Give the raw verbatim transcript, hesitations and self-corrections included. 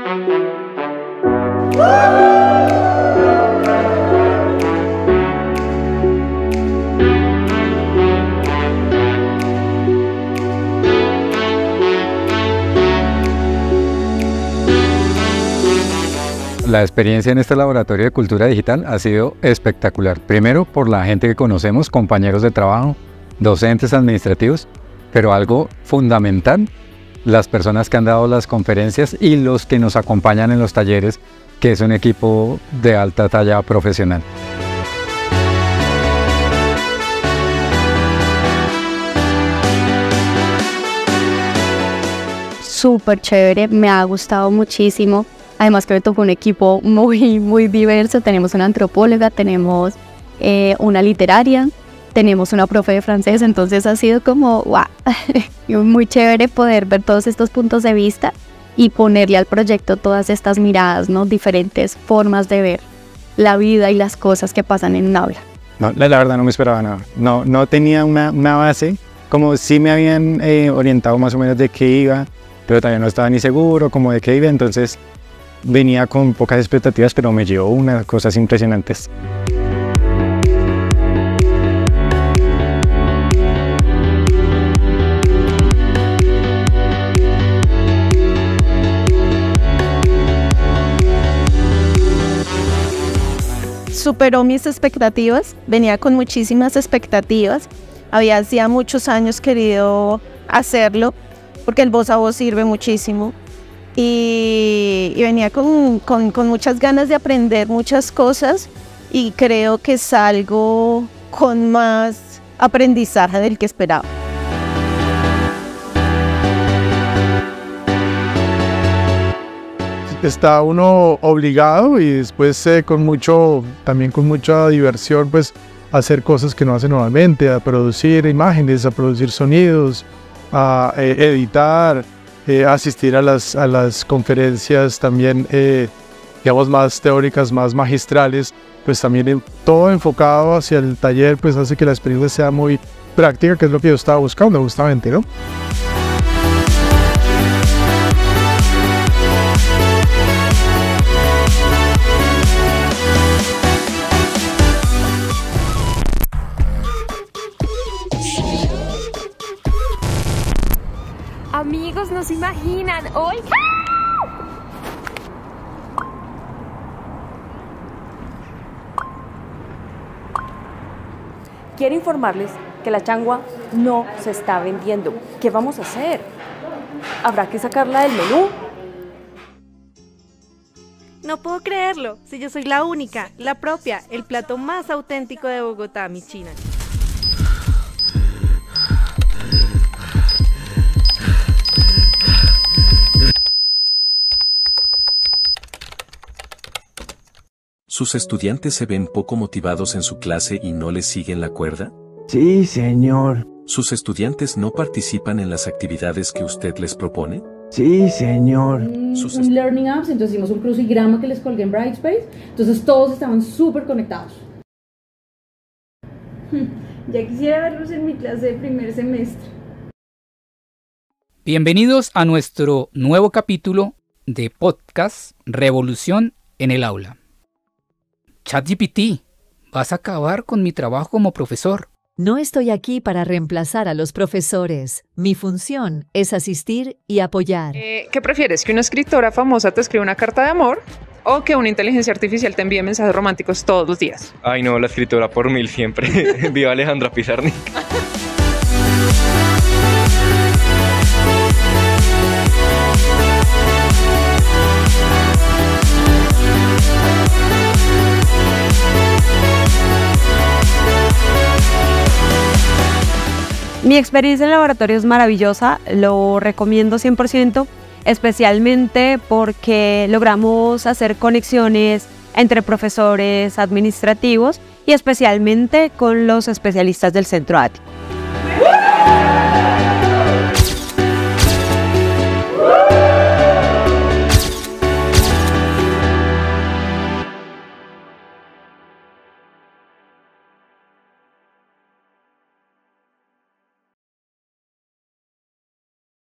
La experiencia en este laboratorio de cultura digital ha sido espectacular. Primero por la gente que conocemos, compañeros de trabajo, docentes administrativos, pero algo fundamental, las personas que han dado las conferencias y los que nos acompañan en los talleres, que es un equipo de alta talla profesional. Súper chévere, me ha gustado muchísimo. Además que me tocó un equipo muy, muy diverso. Tenemos una antropóloga, tenemos eh, una literaria, tenemos una profe de francés, entonces ha sido como wow, muy chévere poder ver todos estos puntos de vista y ponerle al proyecto todas estas miradas, ¿no? Diferentes formas de ver la vida y las cosas que pasan en un aula. No, la, la verdad no me esperaba nada, no, no tenía una, una base, como si me habían eh, orientado más o menos de qué iba, pero también no estaba ni seguro como de qué iba, entonces venía con pocas expectativas, pero me llevó unas cosas impresionantes. Superó mis expectativas, venía con muchísimas expectativas, había hacía muchos años querido hacerlo, porque el voz a voz sirve muchísimo. Y, y venía con, con, con muchas ganas de aprender muchas cosas y creo que salgo con más aprendizaje del que esperaba. Está uno obligado y después eh, con mucho, también con mucha diversión, pues a hacer cosas que no hace normalmente, a producir imágenes, a producir sonidos, a eh, editar. Eh, asistir a las, a las conferencias también, eh, digamos, más teóricas, más magistrales, pues también en, todo enfocado hacia el taller, pues hace que la experiencia sea muy práctica, que es lo que yo estaba buscando justamente, ¿no? Amigos, no se imaginan, hoy... Quiero informarles que la changua no se está vendiendo. ¿Qué vamos a hacer? ¿Habrá que sacarla del menú? No puedo creerlo, si yo soy la única, la propia, el plato más auténtico de Bogotá, mi china. ¿Sus estudiantes se ven poco motivados en su clase y no les siguen la cuerda? Sí, señor. ¿Sus estudiantes no participan en las actividades que usted les propone? Sí, señor. Un, un Learning Apps, entonces hicimos un crucigrama que les colgué en Brightspace, entonces todos estaban súper conectados. Ya quisiera verlos en mi clase de primer semestre. Bienvenidos a nuestro nuevo capítulo de podcast Revolución en el Aula. ChatGPT, vas a acabar con mi trabajo como profesor. No estoy aquí para reemplazar a los profesores. Mi función es asistir y apoyar. Eh, ¿Qué prefieres? ¿Que una escritora famosa te escriba una carta de amor o que una inteligencia artificial te envíe mensajes románticos todos los días? Ay no, la escritora por mil siempre. Viva Alejandra Pizarnik. Mi experiencia en el laboratorio es maravillosa, lo recomiendo cien por ciento, especialmente porque logramos hacer conexiones entre profesores administrativos y especialmente con los especialistas del Centro A T I.